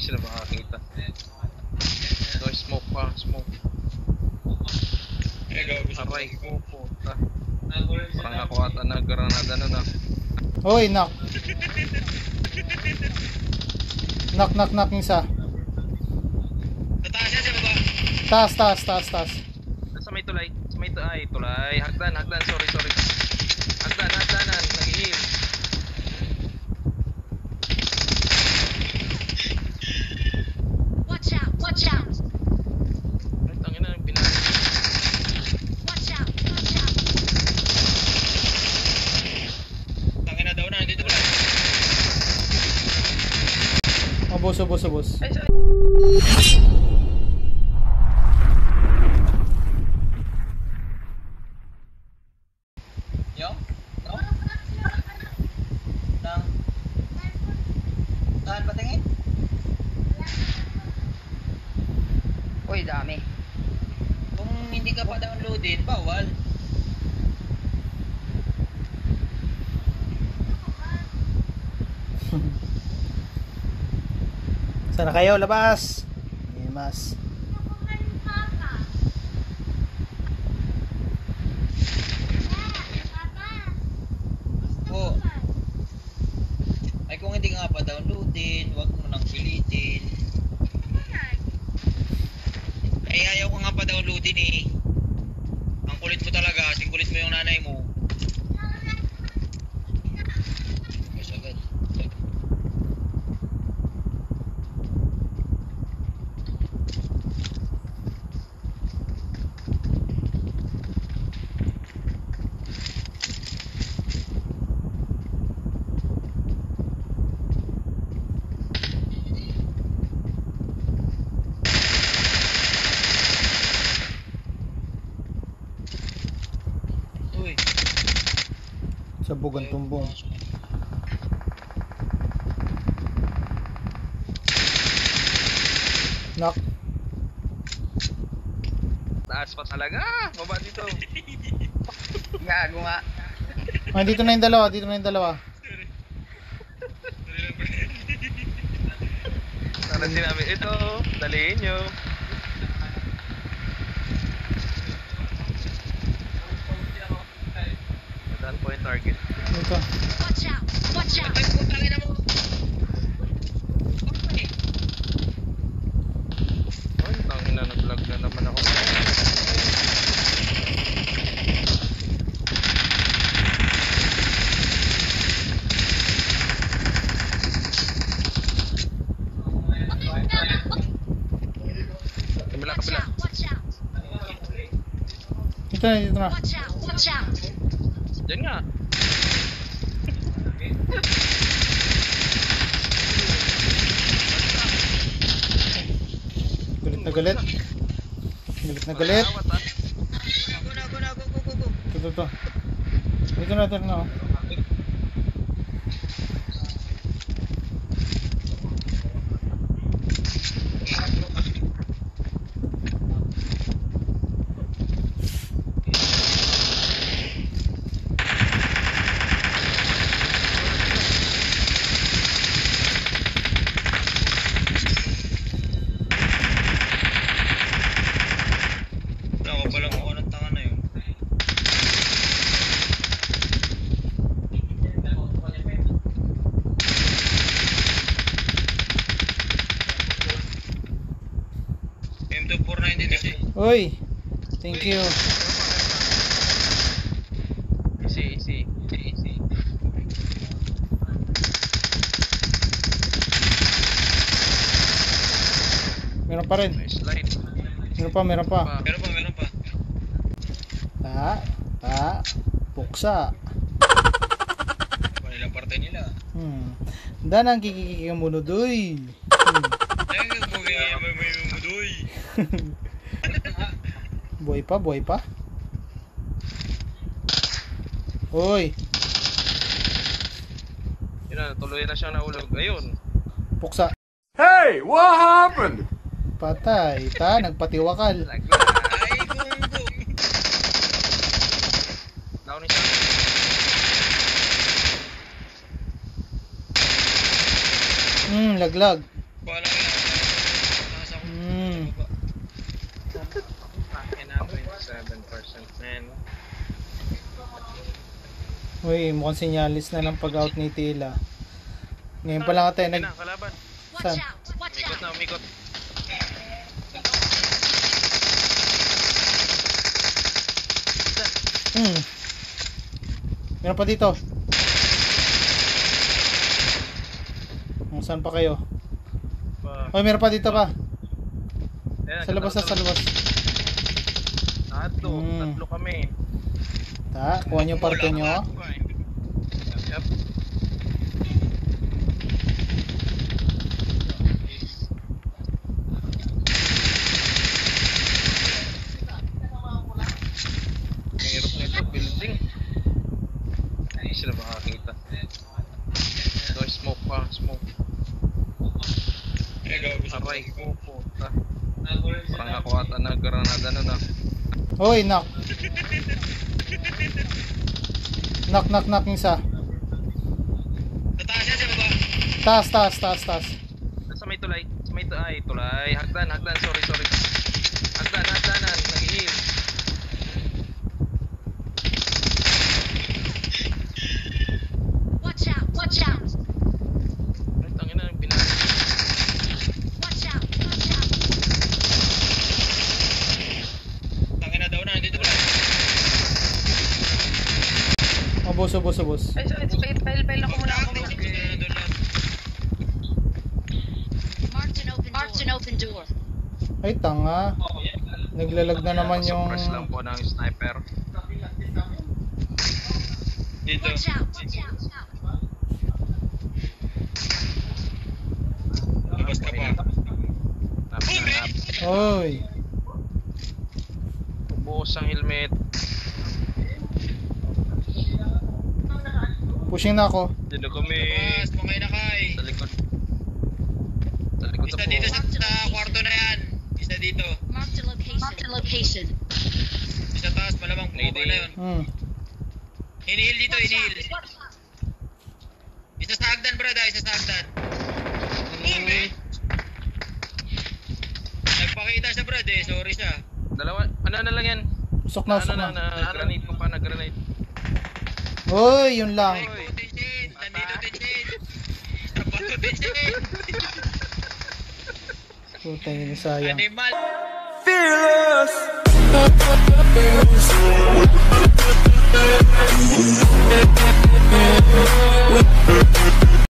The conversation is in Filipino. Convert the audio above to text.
sila makakita. So, smoke pa, smoke. Aray ko, puta. Parang ako ata na granada na na. Hoy, knock. Knock yung isa. Tataas yan sa baba. Taas. Sa may tulay. Sa may tulay. Hagdan. Sorry. Hagdanan. Nag-heal. Watch out! Ay, tangin na. Pinali. Watch out! Tangin na daw na, nandito lang. Ubos. Ay, sorry. Yo? No? Nang? Saan patingin? Uy, dami. Kung hindi ka pa downloadin, bawal. Sana kayo, labas. Mas. Oo. Ay kung hindi ka nga pa downloadin, wag mo nang pilitin. Ay ayaw ko nga pa downloadin eh. Ang kulit mo talaga, singkulit mo yung nanay mo. Mas agad. Uy. Sabog ang tumbong. Knock. Taas pa talaga. Baba dito. Gago nga. Dito na yung dalawa. Sana sinabi, ito, dalihin nyo. Saan po yung target? Dito. Watch out! Ay putang ina mo. Ay. Ay, tangin na, nag-vlog na naman ako. Kabila. Watch out! Dito na. Watch out! Diyan nga. Galit. Galit. Awat, ah. Go na, go. Ito. Dito na. Oh. Ako pala mukha ng tanga na yun. M24 na hindi kasi. Uy. Thank you. Easy. Meron pa rin. Nice slide. Meron pa. Meron pa. Puksa. Kanilang parte nila. Danang kikikikamunodoy. Ay, may mudoy. Buhay pa. Uy. Yun na, tuloy na siyang nahulog. Ayun. Puksa. Hey, what happened? Patay. Nagpatiwakal. Lag. Ay, gunggong. Down siya. Laglag. Wala nga. Man. Uy, mukhang sinyalis na ng pag-out ni Tila. Ngayon pa lang tayo Ayun nag... na, kalaban. Watch Saan? out! Watch Umikot out! na, umikot. Meron pa dito. Saan pa kayo? Uy, meron pa dito pa. Ayan, Sa labas na, sa labas. Tatlo, Hmm. tatlo kami. Kuha niyo yung parte nyo. Yup. Mahirap na ito, building. Hindi sila makakita. Ito, smoke pa, smoke. Aray ko, puta. Parang ako ata nag-granada nun ah. Uy, knock. Knock yung isa. Tataas yan sa baba. Taas. Nasa may tulay. Sa may tulay. Tulay. Hagdan. Sorry. Hagdanan. Nag-heal. Watch out! Watch out! Ay, tangina. Pinali. Watch out! Watch out! Tangin na daw na, nandito pala. Bus. Ay, fail ako muna ako. Marked an open door. Ay, tanga. Naglalag na naman yung... Suppress lang po ng sniper. Dito. Watch out! Watch out! Labas ka pa. Nap. Uy. Buhos ang helmet. Pushing na ako. Dito kami. Labas, mga inakay. Sa likod. Sa likod Isa na dito po. sa kwarto na yan. Isa dito. Marked a location. Isa taas, malamang bumaba na yun. Hinihil dito, hinihil. Isa sa hagdan, brada, isa sa hagdan. Nagpakita siya, brad, eh. Sorry siya. Dalawa. Ano na lang yan? Usok na. Granate ko pa. Nag-granate. Uy, yun lang. Ay, ko, Tinchin. Nandito, Tinchin. Sabato, Tinchin. Puta yun, sayang. Animal. Fearless.